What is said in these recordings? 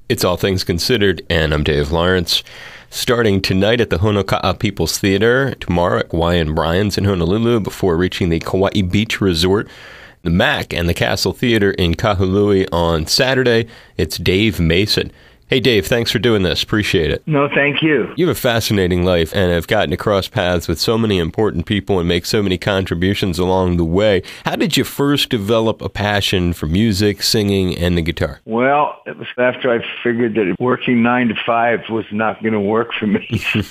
It's All Things Considered, and I'm Dave Lawrence. Starting tonight at the Honoka'a People's Theater, tomorrow at Hawaiian Brian's in Honolulu, before reaching the Kauai Beach Resort, the MAC, and the Castle Theater in Kahului on Saturday. It's Dave Mason. Hey, Dave, thanks for doing this. Appreciate it. No, thank you. You have a fascinating life and have gotten to cross paths with so many important people and make so many contributions along the way. How did you first develop a passion for music, singing, and the guitar? Well, it was after I figured that working 9 to 5 was not going to work for me.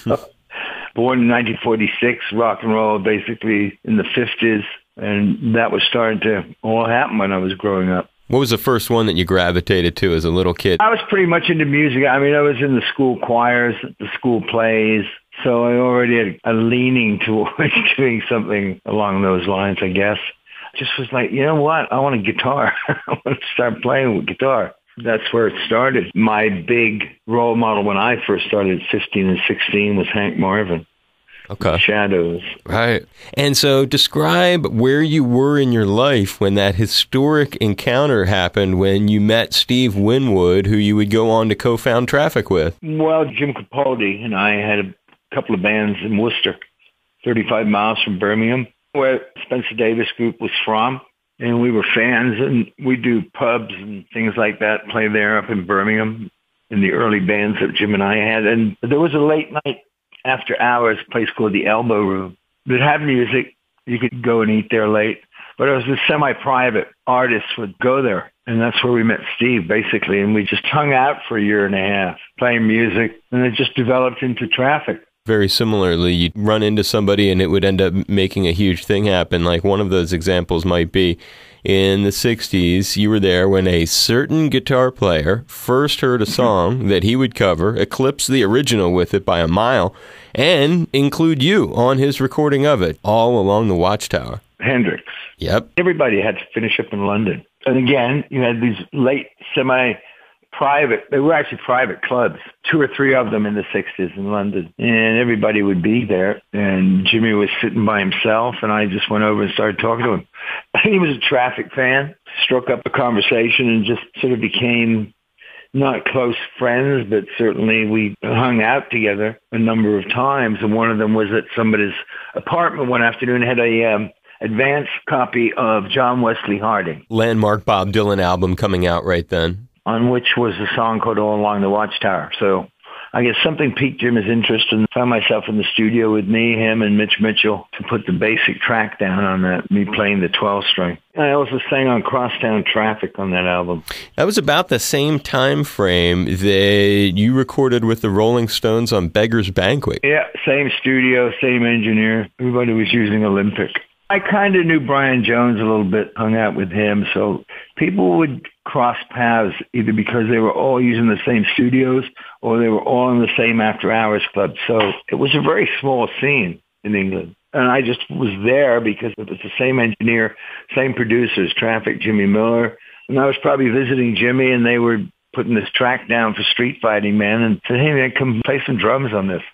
Born in 1946, rock and roll basically in the 50s, and that was starting to all happen when I was growing up. What was the first one that you gravitated to as a little kid? I was pretty much into music. I mean, I was in the school choirs, the school plays, so I already had a leaning towards doing something along those lines, I guess. Just was like, you know what? I want a guitar. I want to start playing with guitar. That's where it started. My big role model when I first started at 15 and 16 was Hank Marvin. Okay. Shadows. Right. And so describe where you were in your life when that historic encounter happened when you met Steve Winwood, who you would go on to co-found Traffic with. Well, Jim Capaldi and I had a couple of bands in Worcester, 35 miles from Birmingham, where Spencer Davis Group was from. And we were fans, and we do pubs and things like that, play there up in Birmingham in the early bands that Jim and I had. And there was a late night after hours place called the Elbow Room that had music. You could go and eat there late. But it was a semi-private. Artists would go there. And that's where we met Steve, basically. And we just hung out for a year and a half, playing music. And it just developed into Traffic. Very similarly, you'd run into somebody and it would end up making a huge thing happen. Like one of those examples might be in the 60s, you were there when a certain guitar player first heard a song that he would cover, eclipse the original with it by a mile, and include you on his recording of it, all along the Watchtower. Hendrix. Yep. Everybody had to finish up in London. And again, you had these late semi-private, they were actually private clubs, 2 or 3 of them in the 60s in London. And everybody would be there. And Jimmy was sitting by himself, and I just went over and started talking to him. He was a Traffic fan, struck up a conversation, and just sort of became not close friends, but certainly we hung out together a number of times. And one of them was at somebody's apartment one afternoon, had a advance copy of John Wesley Harding. Landmark Bob Dylan album coming out right then. On which was a song called All Along the Watchtower. So I guess something piqued Jim's interest, and found myself in the studio with me, him, and Mitch Mitchell to put the basic track down on that, me playing the 12-string. I also sang on Crosstown Traffic on that album. That was about the same time frame that you recorded with the Rolling Stones on Beggar's Banquet. Yeah, same studio, same engineer. Everybody was using Olympic. I kind of knew Brian Jones a little bit, hung out with him, so people would cross paths either because they were all using the same studios or they were all in the same after-hours club. So it was a very small scene in England. And I just was there because it was the same engineer, same producers, Traffic, Jimmy Miller. And I was probably visiting Jimmy, and they were putting this track down for Street Fighting Man, and said, hey, man, come play some drums on this.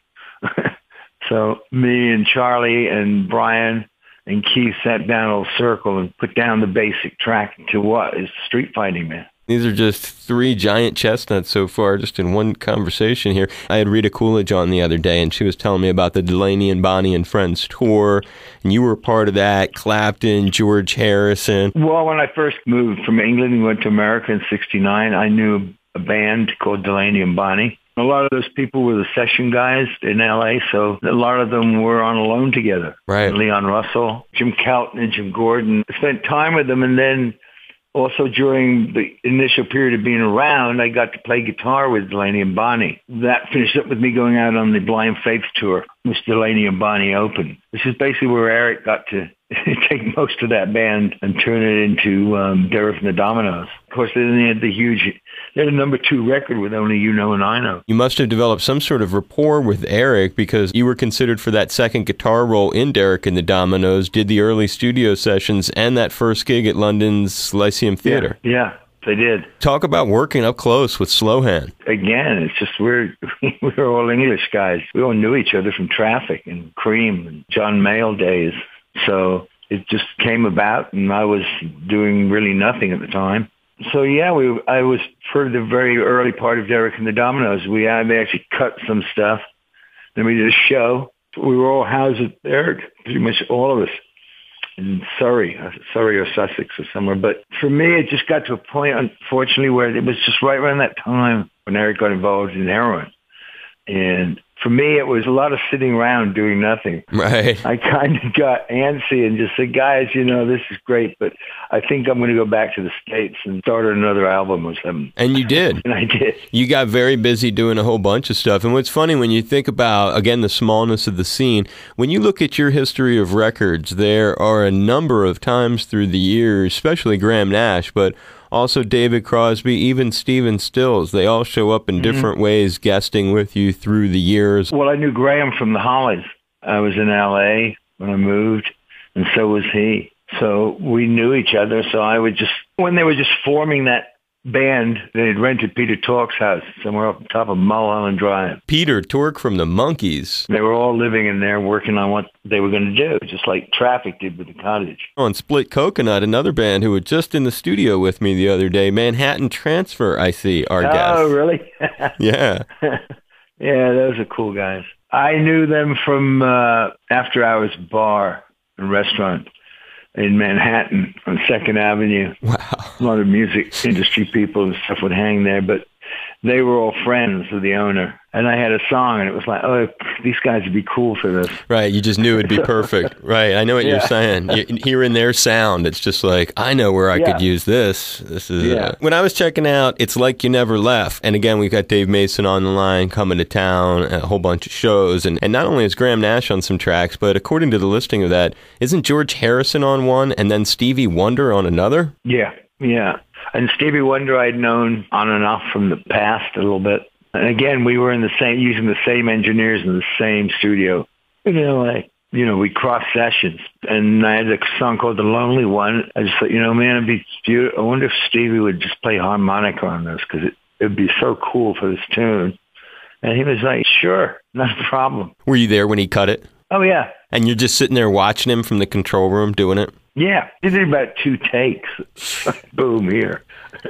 So me and Charlie and Brian and Keith sat down a little circle and put down the basic track to what is Street Fighting Man. These are just 3 giant chestnuts so far, just in one conversation here. I had Rita Coolidge on the other day, and she was telling me about the Delaney and Bonnie and Friends tour, and you were part of that. Clapton, George Harrison. Well, when I first moved from England and went to America in 69, I knew a band called Delaney and Bonnie. A lot of those people were the session guys in L.A., so a lot of them were on Alone together. Right. Leon Russell, Jim Kelton, and Jim Gordon. I spent time with them, and then also during the initial period of being around, I got to play guitar with Delaney and Bonnie. That finished up with me going out on the Blind Faith tour, which Delaney and Bonnie opened. This is basically where Eric got to take most of that band and turn it into Derek and the Dominoes. Of course, then they had they had a number 2 record with Only You Know and I Know. You must have developed some sort of rapport with Eric because you were considered for that second guitar role in Derek and the Dominoes, did the early studio sessions, and that first gig at London's Lyceum Theatre. Yeah, they did. Talk about working up close with Slowhand. Again, it's just we're all English guys. We all knew each other from Traffic and Cream and John Mayall days. So it just came about, and I was doing really nothing at the time. So yeah, I was for the very early part of Derek and the Dominoes. They actually cut some stuff. Then we did a show. We were all housed there, pretty much all of us, in Surrey or Sussex or somewhere. But for me, it just got to a point, unfortunately, where it was just right around that time when Eric got involved in heroin. And for me, it was a lot of sitting around doing nothing. Right. I kind of got antsy and just said, guys, this is great, but I think I'm going to go back to the States and start another album or something. And you did. And I did. You got very busy doing a whole bunch of stuff. And what's funny, when you think about, again, the smallness of the scene, when you look at your history of records, there are a number of times through the years, especially Graham Nash, but also David Crosby, even Stephen Stills. They all show up in different ways, guesting with you through the years. Well, I knew Graham from the Hollies. I was in L.A. when I moved, and so was he. So we knew each other. So I would just, when they were just forming that band, they had rented Peter Tork's house somewhere up on top of Mulholland Drive. Peter Tork from the Monkees. They were all living in there working on what they were going to do, just like Traffic did with the Cottage. On Split Coconut, another band who was just in the studio with me the other day, Manhattan Transfer, I see, our guest. Oh, really? Yeah. Yeah, those are cool guys. I knew them from After Hours Bar and Restaurant in Manhattan on 2nd Avenue. Wow. A lot of music industry people and stuff would hang there, but they were all friends with the owner. And I had a song, and it was like, oh, these guys would be cool for this. Right, you just knew it'd be perfect. Right, I know what you're saying. Hearing their sound, it's just like, I know where I could use this. This is when I was checking out It's Like You Never Left, and again, we've got Dave Mason on the line, coming to town, a whole bunch of shows, and not only is Graham Nash on some tracks, but according to the listing of that, isn't George Harrison on one, and then Stevie Wonder on another? Yeah. And Stevie Wonder I'd known on and off from the past a little bit. And again, we were using the same engineers in the same studio in LA. We crossed sessions, and I had a song called The Lonely One. I just thought, man, it'd be beautiful. I wonder if Stevie would just play harmonica on this, because it'd be so cool for this tune. And he was like, sure, not a problem. Were you there when he cut it? Oh, yeah. And you're just sitting there watching him from the control room doing it? Yeah, he did about 2 takes. Boom, here.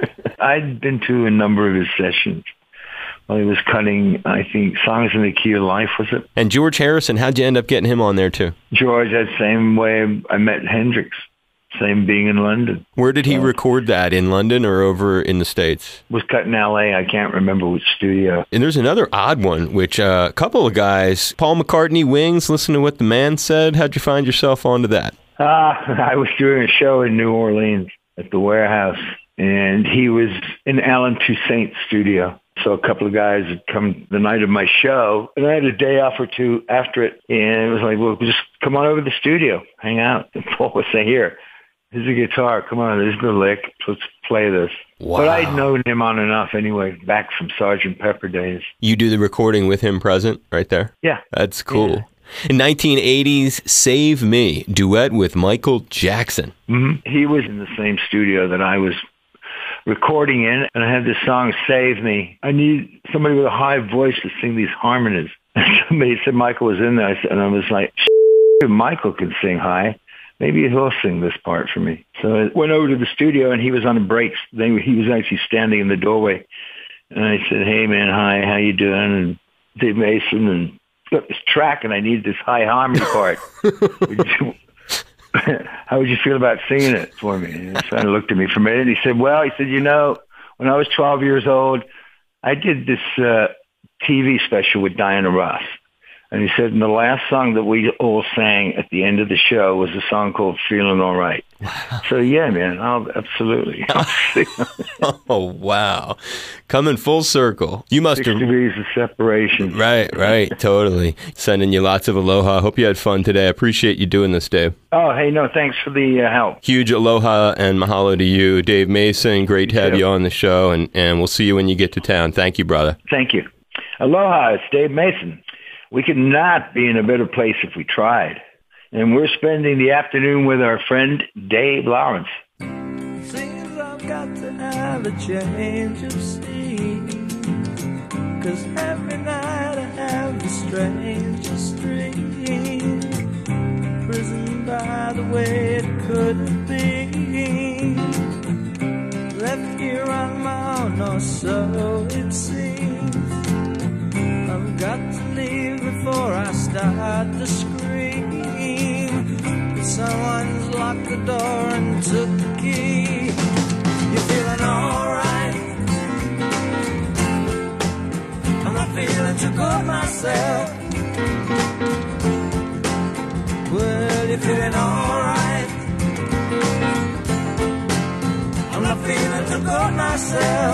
I'd been to a number of his sessions. Well, he was cutting, I think, Songs in the Key of Life, was it? And George Harrison, how'd you end up getting him on there, too? George, that same way I met Hendrix, same being in London. Where did he record that, in London or over in the States? Was cut in L.A., I can't remember which studio. And there's another odd one, which a couple of guys, Paul McCartney, Wings, Listen to What the Man Said. How'd you find yourself onto that? I was doing a show in New Orleans at the Warehouse, and he was in Alan Toussaint's studio. So a couple of guys had come the night of my show, and I had a day off or two after it, and it was like, well, just come on over to the studio, hang out. And Paul would say, here's a guitar, come on, there's the lick, let's play this. Wow. But I'd known him on and off anyway, back from Sgt. Pepper days. You do the recording with him present right there? Yeah. That's cool. Yeah. In 1980s, Save Me, duet with Michael Jackson. Mm-hmm. He was in the same studio that I was recording in, and I had this song, Save Me. I need somebody with a high voice to sing these harmonies. And somebody said Michael was in there, and I was like, Michael can sing high. Maybe he'll sing this part for me. So I went over to the studio, and he was on a break. He was actually standing in the doorway. And I said, hey, man, hi, how you doing? And Dave Mason, and got this track, and I need this high harmony part. How would you feel about singing it for me? And he kind of looked at me for a minute. He said, when I was 12 years old, I did this TV special with Diana Ross. And he said, and the last song that we all sang at the end of the show was a song called Feeling All Right. Wow. So, yeah, man, absolutely. Oh, wow. Coming full circle. You must 6 degrees of separation. Right, totally. Sending you lots of aloha. Hope you had fun today. I appreciate you doing this, Dave. Oh, hey, no, thanks for the help. Huge aloha and mahalo to you, Dave Mason. Great to have you on the show, and we'll see you when you get to town. Thank you, brother. Thank you. Aloha, it's Dave Mason. We could not be in a better place if we tried. And we're spending the afternoon with our friend Dave Lawrence. Seems I've got to have a change of scene, 'cause every night I have the strangest dream. Imprisoned by the way it couldn't be. Left you start to scream, but someone's locked the door and took the key. You're feeling alright? I'm not feeling too good myself. Well, you're feeling alright? I'm not feeling too good myself.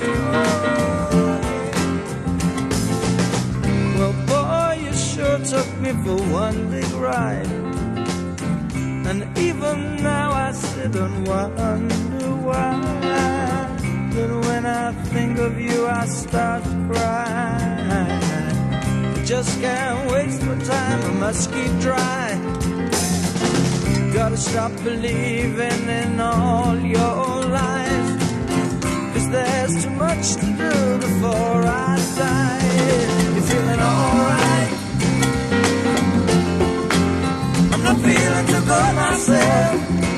Well, boy, you sure took me for one big ride. And even now I sit and wonder why. But when I think of you I start to cry. Just can't waste my time, I must keep dry. Gotta stop believing in all your lies, 'cause there's too much to do before I die. You're feeling alright? I'm not feeling too good myself.